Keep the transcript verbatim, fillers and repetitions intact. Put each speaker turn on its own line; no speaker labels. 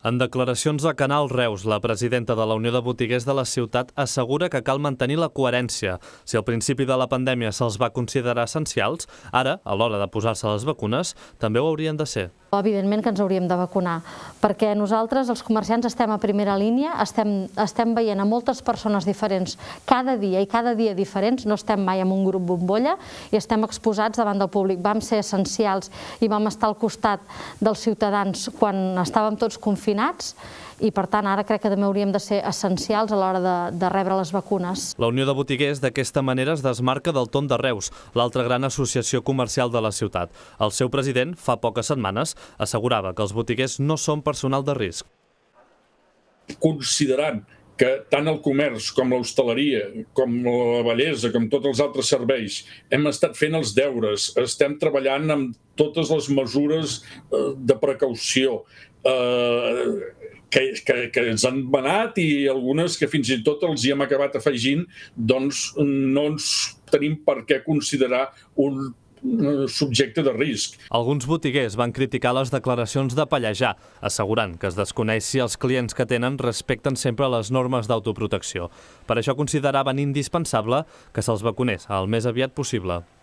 En declaracions a Canal Reus, la presidenta de la Unió de Botiguers de la ciutat assegura que cal mantenir la coherència. Si al principi de la pandèmia se'ls va considerar essencials, ara, a l'hora de posar-se les vacunes, també ho haurien de ser.
Evidentment que ens hauríem de vacunar, perquè nosaltres, els comerciants, estem a primera línia, estem, estem veient a moltes persones diferents cada dia i cada dia diferents, no estem mai en un grup bombolla i estem exposats davant del públic. Vam ser essencials i vam estar al costat dels ciutadans quan estàvem tots confinats i, per tant, ara crec que també hauríem de ser essencials a l'hora de, de rebre les vacunes.
La Unió de Botiguers d'aquesta manera es desmarca del Ton de Reus, l'altra gran associació comercial de la ciutat. El seu president, fa poques setmanes, assegurava que els botiguers no són personal de risc.
Considerant que tant el comerç com l'hostaleria, com la bellesa, com tots els altres serveis, hem estat fent els deures, estem treballant amb totes les mesures de precaució eh, que, que, que ens han manat i algunes que fins i tot els hi hem acabat afegint, doncs no ens tenim per què considerar un subjecte de risc.
Alguns botiguers van criticar les declaracions de Pallejà, assegurant que es desconeix si els clients que tenen respecten sempre les normes d'autoprotecció. Per això consideraven indispensable que se'ls vacunés el més aviat possible.